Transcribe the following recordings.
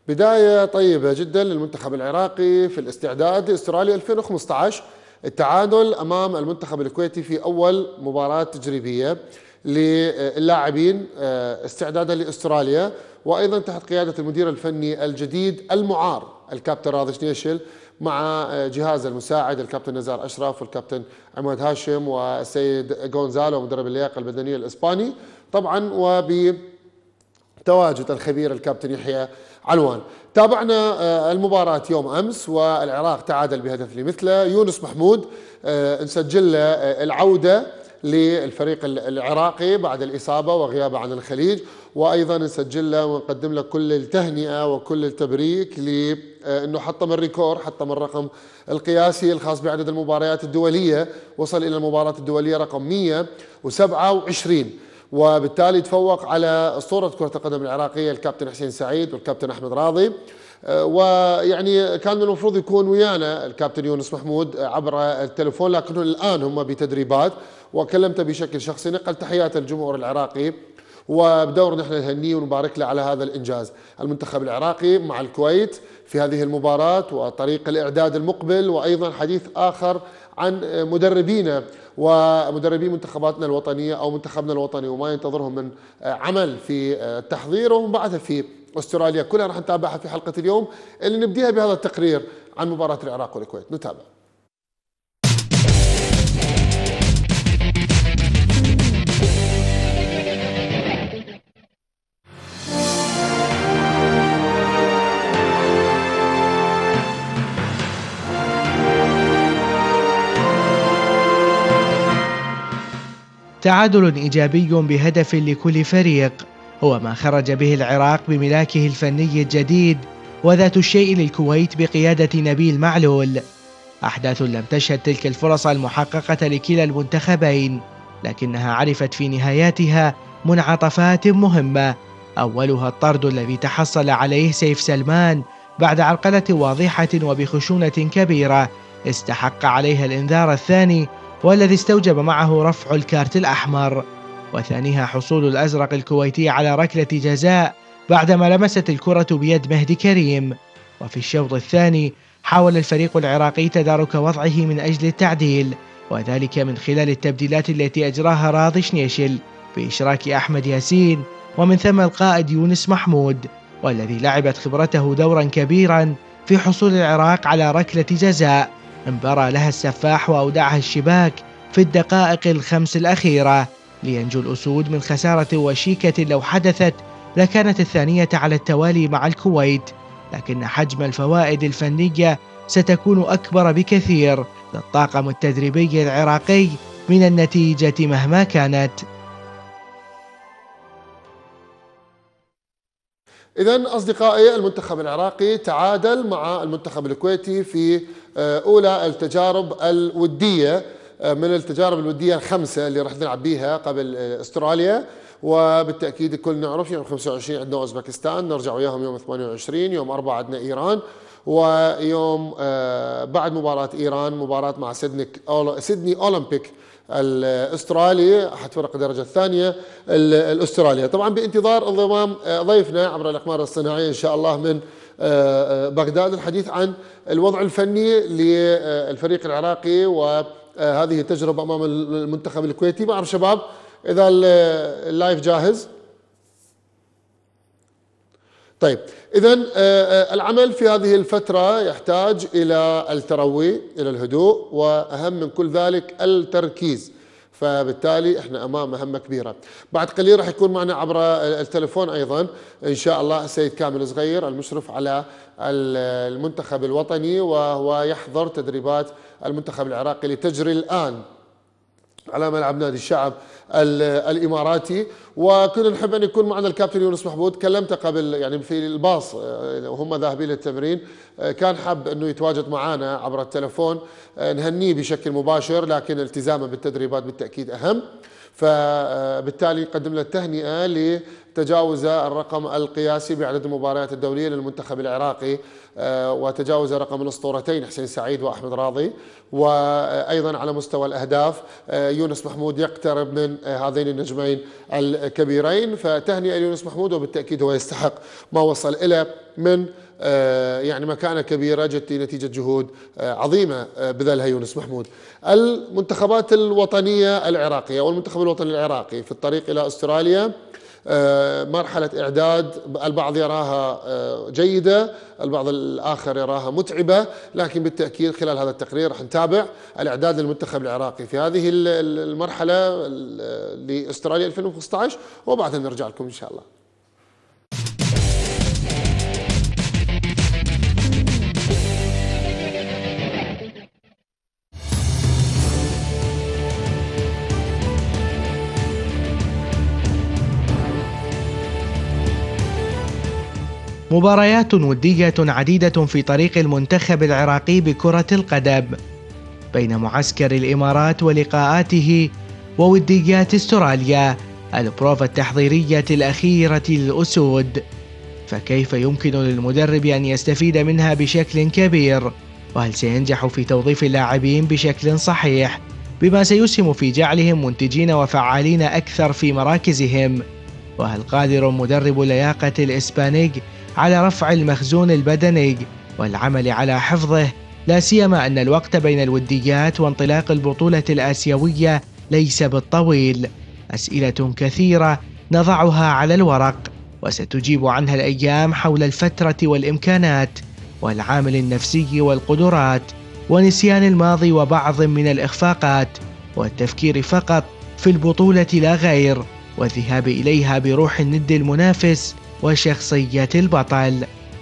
بداية طيبة جدا للمنتخب العراقي في الاستعداد لاستراليا 2015. التعادل أمام المنتخب الكويتي في أول مباراة تجريبية للاعبين استعدادا لاستراليا، وأيضا تحت قيادة المدير الفني الجديد المعار الكابتن راضي شنيشل مع جهاز المساعد الكابتن نزار أشرف والكابتن عماد هاشم والسيد غونزالو مدرب اللياقة البدنية الإسباني طبعا، تواجد الخبير الكابتن يحيى علوان. تابعنا المباراة يوم أمس والعراق تعادل بهدف لمثله. يونس محمود نسجل له العودة للفريق العراقي بعد الإصابة وغيابه عن الخليج، وأيضا نسجل له ونقدم له كل التهنئة وكل التبريك لأنه حطم الريكور، حطم الرقم القياسي الخاص بعدد المباريات الدولية، وصل إلى المباراة الدولية رقم 127، وبالتالي تفوق على أسطورة كرة القدم العراقية الكابتن حسين سعيد والكابتن أحمد راضي. ويعني كان المفروض يكون ويانا الكابتن يونس محمود عبر التليفون، لكنه الآن هم بتدريبات، وكلمته بشكل شخصي، نقل تحيات الجمهور العراقي وبدور نحن نهنيه ونبارك له على هذا الإنجاز. المنتخب العراقي مع الكويت في هذه المباراة وطريق الإعداد المقبل، وأيضا حديث آخر عن مدربينا ومدربي منتخباتنا الوطنية أو منتخبنا الوطني وما ينتظرهم من عمل في التحضير ومبعثة في أستراليا، كلها راح نتابعها في حلقة اليوم اللي نبديها بهذا التقرير عن مباراة العراق والكويت. نتابع. تعادل إيجابي بهدف لكل فريق هو ما خرج به العراق بملاكه الفني الجديد وذات الشيء للكويت بقيادة نبيل معلول. أحداث لم تشهد تلك الفرص المحققة لكلا المنتخبين، لكنها عرفت في نهاياتها منعطفات مهمة، أولها الطرد الذي تحصل عليه سيف سلمان بعد عرقلة واضحة وبخشونة كبيرة استحق عليها الإنذار الثاني والذي استوجب معه رفع الكارت الأحمر، وثانيها حصول الأزرق الكويتي على ركلة جزاء بعدما لمست الكرة بيد مهدي كريم. وفي الشوط الثاني حاول الفريق العراقي تدارك وضعه من أجل التعديل، وذلك من خلال التبديلات التي أجراها راضي شنيشل بإشراك أحمد ياسين ومن ثم القائد يونس محمود، والذي لعبت خبرته دورا كبيرا في حصول العراق على ركلة جزاء انبرى لها السفاح وأودعها الشباك في الدقائق الخمس الأخيرة لينجو الأسود من خسارة وشيكة لو حدثت لكانت الثانية على التوالي مع الكويت، لكن حجم الفوائد الفنية ستكون أكبر بكثير للطاقم التدريبي العراقي من النتيجة مهما كانت. إذن أصدقائي، المنتخب العراقي تعادل مع المنتخب الكويتي في أولى التجارب الودية من التجارب الودية الخمسة اللي راح نلعب بيها قبل استراليا، وبالتأكيد الكل نعرف يوم 25 عندنا أوزبكستان، نرجع وياهم يوم 28، يوم 4 عندنا إيران، ويوم بعد مباراة إيران مباراة مع سيدني أولمبيك الاسترالي احد فرق الدرجه الثانيه الاستراليا، طبعا بانتظار انضمام ضيفنا عبر الاقمار الصناعيه ان شاء الله من بغداد الحديث عن الوضع الفني للفريق العراقي وهذه التجربه امام المنتخب الكويتي. بعرف شباب اذا اللايف جاهز. طيب، إذن العمل في هذه الفترة يحتاج إلى التروي، إلى الهدوء، وأهم من كل ذلك التركيز، فبالتالي احنا امام مهمه كبيره. بعد قليل راح يكون معنا عبر التليفون ايضا ان شاء الله السيد كامل صغير المشرف على المنتخب الوطني، وهو يحضر تدريبات المنتخب العراقي لتجري الان على ملعب نادي الشعب الاماراتي. وكنا نحب ان يكون معنا الكابتن يونس محمود، كلمته قبل يعني في الباص وهم ذاهبين للتمرين، كان حب انه يتواجد معنا عبر التليفون نهنيه بشكل مباشر، لكن التزامه بالتدريبات بالتاكيد اهم. فبالتالي نقدم له التهنئة لتجاوز الرقم القياسي بعدد المباريات الدولية للمنتخب العراقي، وتجاوز رقم الأسطورتين حسين سعيد وأحمد راضي. وأيضا على مستوى الأهداف يونس محمود يقترب من هذين النجمين الكبيرين، فتهنئة ليونس محمود، وبالتأكيد هو يستحق ما وصل إلى من يعني مكانة كبيرة جت نتيجة جهود عظيمة بذلها يونس محمود. المنتخبات الوطنية العراقية والمنتخب الوطني العراقي في الطريق إلى أستراليا، مرحلة إعداد البعض يراها جيدة، البعض الآخر يراها متعبة، لكن بالتأكيد خلال هذا التقرير رح نتابع الإعداد للمنتخب العراقي في هذه المرحلة لأستراليا 2015، وبعدها نرجع لكم إن شاء الله. مباريات ودية عديدة في طريق المنتخب العراقي بكرة القدم بين معسكر الإمارات ولقاءاته ووديات استراليا البروفا التحضيرية الأخيرة للأسود، فكيف يمكن للمدرب أن يستفيد منها بشكل كبير؟ وهل سينجح في توظيف اللاعبين بشكل صحيح بما سيسهم في جعلهم منتجين وفعالين أكثر في مراكزهم؟ وهل قادر مدرب لياقة الإسبانيج على رفع المخزون البدني والعمل على حفظه، لا سيما أن الوقت بين الوديات وانطلاق البطولة الآسيوية ليس بالطويل؟ أسئلة كثيرة نضعها على الورق وستجيب عنها الأيام حول الفترة والإمكانات والعامل النفسي والقدرات ونسيان الماضي وبعض من الإخفاقات والتفكير فقط في البطولة لا غير، والذهاب إليها بروح الند المنافس وشخصية البطل.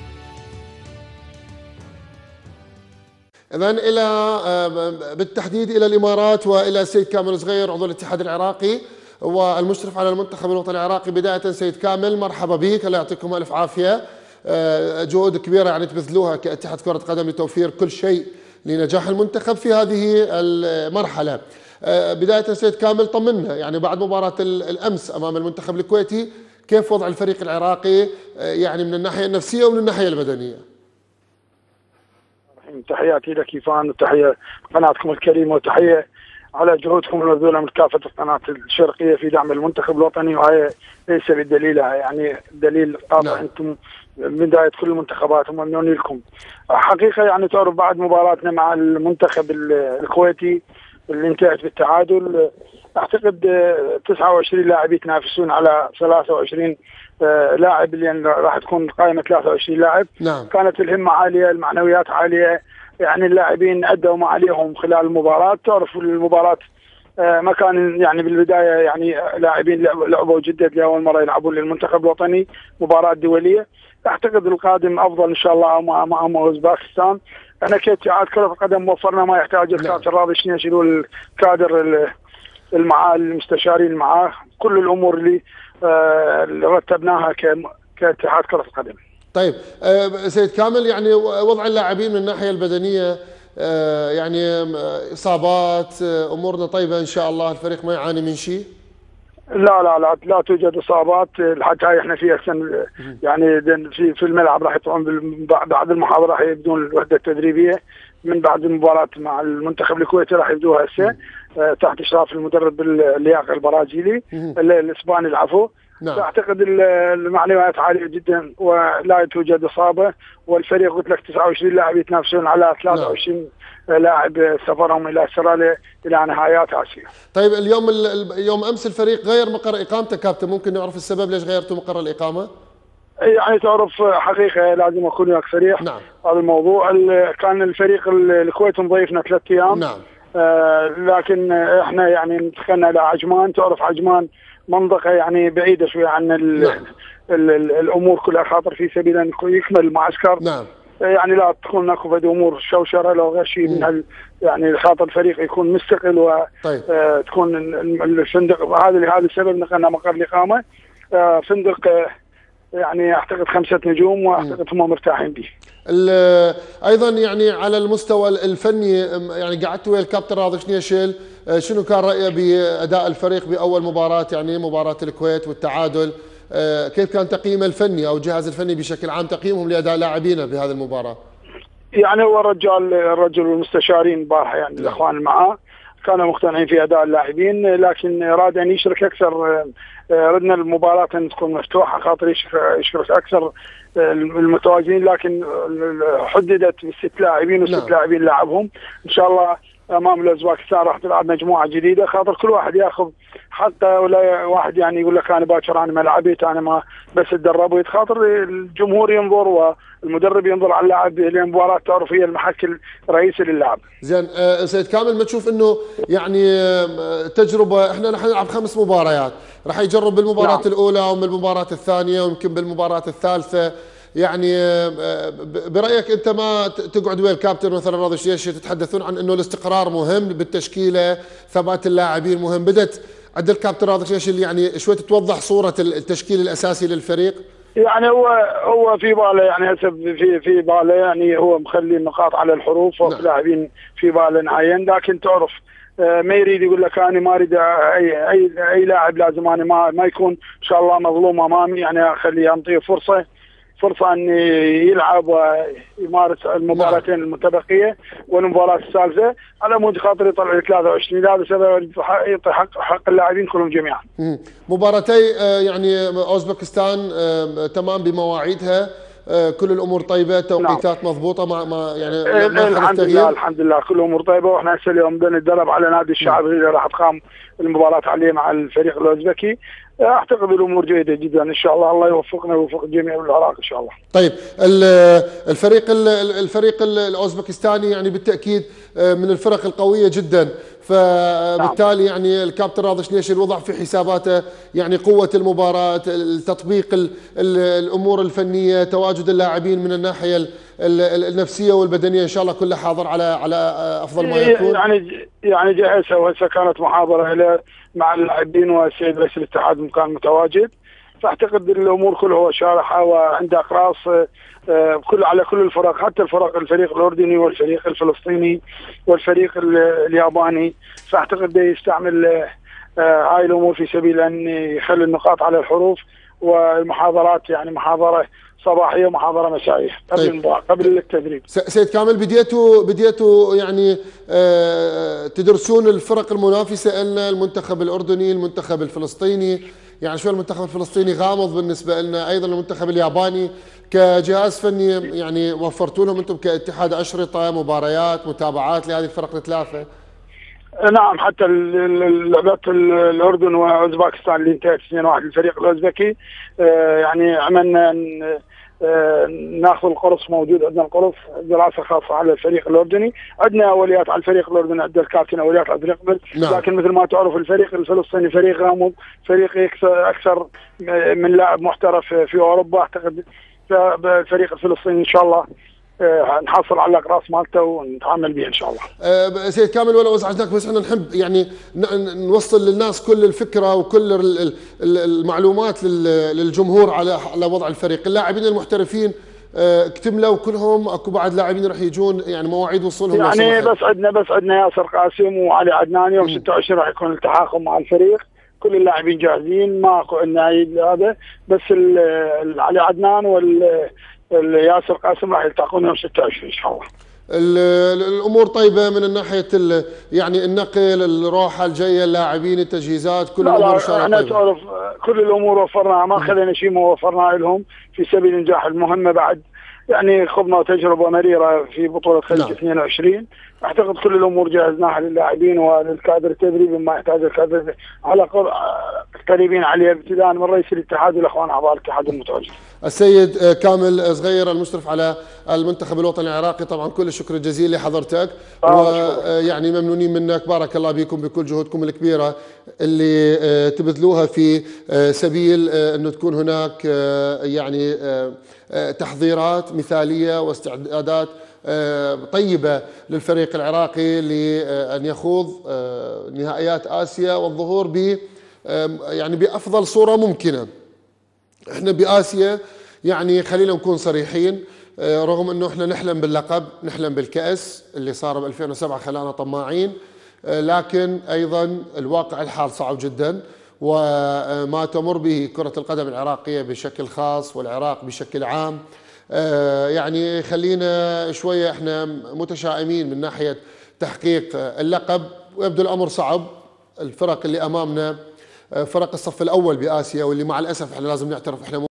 إذن بالتحديد إلى الإمارات وإلى السيد كامل صغير عضو الاتحاد العراقي والمشرف على المنتخب الوطني العراقي. بداية سيد كامل مرحبا بك، الله يعطيكم ألف عافية، جهود كبيرة يعني تبذلوها كاتحاد كرة قدم لتوفير كل شيء لنجاح المنتخب في هذه المرحلة. بداية سيد كامل طمنا يعني بعد مباراة الأمس أمام المنتخب الكويتي، كيف وضع الفريق العراقي يعني من الناحية النفسية ومن الناحية البدنية؟ تحياتي لك إيفان، وتحية قناتكم الكريمة، وتحية على جهودكم المبذولة من كافة القناة الشرقية في دعم المنتخب الوطني، وهي ليس بالدليل يعني دليل قاطع. أنتم من بداية كل المنتخبات وممنونين لكم حقيقة. يعني تعرف بعد مباراتنا مع المنتخب الكويتي اللي انتهت بالتعادل، اعتقد 29 لاعب يتنافسون على 23 لاعب، لان راح تكون قائمه 23 لاعب. نعم. كانت الهمه عاليه، المعنويات عاليه، يعني اللاعبين ادوا ما عليهم خلال المباراه. تعرف المباراه ما كان يعني بالبدايه يعني لاعبين لعبوا جدا لاول مره يلعبون للمنتخب الوطني مباراه دوليه. اعتقد القادم افضل ان شاء الله مع اوزباكستان. احنا كاتحاد كرة القدم وفرنا ما يحتاج الكابتن راضي شنو الكادر المعاه، المستشارين معاه، كل الامور اللي رتبناها كاتحاد كرة القدم. طيب سيد كامل، يعني وضع اللاعبين من الناحية البدنية يعني اصابات، امورنا طيبة ان شاء الله، الفريق ما يعاني من شيء؟ لا توجد اصابات. حتى احنا في يعني في الملعب راح يطلعون بعد المحاضره، راح يبدون الوحده التدريبيه من بعد المباراه مع المنتخب الكويتي، راح يبدوها هسه تحت اشراف المدرب اللياقي البرازيلي الاسباني العفو. نعم. اعتقد المعنويات عاليه جدا ولا توجد اصابه، والفريق قلت لك 29 لاعب يتنافسون على 23 لاعب سفرهم الى استراليا الى نهايات اسيا. طيب يوم امس الفريق غير مقر اقامته كابتن، ممكن نعرف السبب ليش غيرتوا مقر الاقامه؟ يعني تعرف حقيقه لازم اكون وياك صريح. نعم. هذا الموضوع كان الفريق الكويت مضيفنا 3 ايام. نعم. لكن احنا يعني انتقلنا الى عجمان. تعرف عجمان منطقه يعني بعيده شويه عن نعم. الامور كلها، خاطر في سبيل ان يكمل المعسكر. نعم. يعني لا تكون اكو فد امور شوشره لو غير شيء من يعني خاطر الفريق يكون مستقل وتكون الفندق. هذا السبب نقلنا مقر الاقامه فندق يعني اعتقد 5 نجوم، واعتقد هم مرتاحين به. ايضا يعني على المستوى الفني، يعني قعدت ويا الكابتن راضي شنيشل، شنو كان رايه باداء الفريق باول مباراه، يعني مباراه الكويت والتعادل؟ كيف كان تقييمه الفني او الجهاز الفني بشكل عام تقييمهم لاداء لاعبينه بهذه المباراه؟ يعني هو الرجل والمستشارين البارحه يعني الاخوان اللي معاه كانوا مقتنعين في اداء اللاعبين، لكن اراد ان يشرك اكثر. ردنا المباراه ان تكون مفتوحه، خاطر يشرك اكثر المتواجدين، لكن حددت بست لاعبين وست لاعبين لعبهم. ان شاء الله امام الاوزباكستان راح تلعب مجموعه جديده، خاطر كل واحد ياخذ حقه، ولا واحد يعني يقول لك انا باكر انا ما لعبت انا ما بس اتدربت، خاطر الجمهور ينظر والمدرب ينظر على اللاعب لمباراه تعرف هي المحك الرئيسي للاعب. زين سيد كامل، ما تشوف انه يعني تجربه، احنا راح نلعب 5 مباريات، راح يجرب بالمباراه الاولى وبالمباراه الثانيه ويمكن بالمباراه الثالثه، يعني برايك انت ما تقعد ويا الكابتن مثلا راضي شنيشل تتحدثون عن انه الاستقرار مهم بالتشكيله، ثبات اللاعبين مهم، بدت عند الكابتن راضي شنيشل يعني شوي توضح صوره التشكيل الاساسي للفريق؟ يعني هو في باله، يعني هسه في باله، يعني هو مخلي النقاط على الحروف وفي لاعبين في باله نعين، لكن تعرف ما يريد يقول لك انا ما اريد اي لاعب لازم انا ما يكون ان شاء الله مظلوم امامي، يعني اخليه انطيه فرصه ان يلعب ويمارس المباراتين المتبقيه والمباراه الثالثه على مود خاطر يطلع 23. هذا سبب يعطي حق اللاعبين كلهم جميعا. مباراتي يعني اوزبكستان تمام بمواعيدها، كل الامور طيبه، توقيتات مضبوطه، ما يعني الحمد لله كل الامور طيبه. واحنا هسه اليوم بنتدرب على نادي الشعب اللي راح تقام المباراه عليه مع الفريق الاوزبكي. اعتقد الامور جيده جدا ان شاء الله، الله يوفقنا ويوفق الجميع بالعراق ان شاء الله. طيب الفريق الاوزبكستاني يعني بالتاكيد من الفرق القويه جدا، فبالتالي يعني الكابتن راضي شنيشل وضع في حساباته يعني قوه المباراه، تطبيق الامور الفنيه، تواجد اللاعبين من الناحيه النفسيه والبدنيه، ان شاء الله كله حاضر على افضل ما يكون. يعني جهزها، وهسه كانت محاضره له مع اللاعبين والسيد رئيس الاتحاد كان متواجد، فاعتقد الامور كلها شارحه وعنده اقراص على كل الفرق، حتى الفريق الاردني والفريق الفلسطيني والفريق الياباني، فاعتقد يستعمل هاي الامور في سبيل ان يخلي النقاط على الحروف، والمحاضرات يعني محاضره صباحيه ومحاضره مسائيه قبل المباراه قبل التدريب. سيد كامل، بديتوا يعني تدرسون الفرق المنافسه لنا، المنتخب الاردني، المنتخب الفلسطيني، يعني شوي المنتخب الفلسطيني غامض بالنسبه لنا، ايضا المنتخب الياباني، كجهاز فني يعني وفرتوا لهم انتم كاتحاد اشرطه، مباريات، متابعات لهذه الفرق الثلاثه؟ نعم، حتى لعبات الاردن واوزباكستان اللي انتهت 2-1 للفريق الاوزبكي، يعني عملنا ناخذ القرص، موجود عندنا القرص دراسه خاصه على الفريق الاردني، عندنا اوليات على الفريق الاردني، عندنا الكابتن اوليات على الفريق لكن مثل ما تعرف الفريق الفلسطيني فريق غامض، فريق اكثر من لاعب محترف في اوروبا. اعتقد الفريق الفلسطيني ان شاء الله نحصل على الاقراص مالته ونتعامل به ان شاء الله. سيد كامل، ولا ازعجناك بس احنا نحب يعني نوصل للناس كل الفكره وكل المعلومات للجمهور على وضع الفريق. اللاعبين المحترفين اكتملوا كلهم؟ اكو بعد لاعبين راح يجون يعني مواعيد وصولهم؟ يعني بس عندنا ياسر قاسم وعلي عدنان يوم 26 راح يكون التحاقهم مع الفريق، كل اللاعبين جاهزين، ماكو عندنا هذا، بس علي عدنان ياسر قاسم راح يلتقون يوم 26 ان شاء الله. الامور طيبه من ناحيه يعني النقل، الروحه الجايه، اللاعبين، التجهيزات، كل الامور ان شاء الله طيبه. تعرف كل الامور وفرناها، ما خلينا شيء ما وفرناه لهم في سبيل نجاح المهمه. بعد يعني خضنا تجربه مريره في بطوله خليج 22، اعتقد كل الامور جهزناها للاعبين وللكادر التدريبي ما يحتاج الكادر على قريبين عليه، ابتداء من رئيس الاتحاد والاخوان اعضاء الاتحاد المتواجد. السيد كامل صغير المشرف على المنتخب الوطني العراقي، طبعا كل الشكر الجزيل لحضرتك، ويعني ممنونين منك، بارك الله بكم بكل جهودكم الكبيره اللي تبذلوها في سبيل انه تكون هناك يعني تحضيرات مثاليه واستعدادات طيبة للفريق العراقي لأن يخوض نهائيات آسيا والظهور يعني بأفضل صورة ممكنة. احنا بآسيا يعني خلينا نكون صريحين، رغم انه احنا نحلم باللقب، نحلم بالكأس اللي صار ب 2007 خلانا طماعين، لكن ايضا الواقع الحال صعب جدا، وما تمر به كرة القدم العراقية بشكل خاص والعراق بشكل عام يعني خلينا شوية احنا متشائمين من ناحية تحقيق اللقب، ويبدو الامر صعب. الفرق اللي امامنا فرق الصف الاول باسيا، واللي مع الاسف احنا لازم نعترف احنا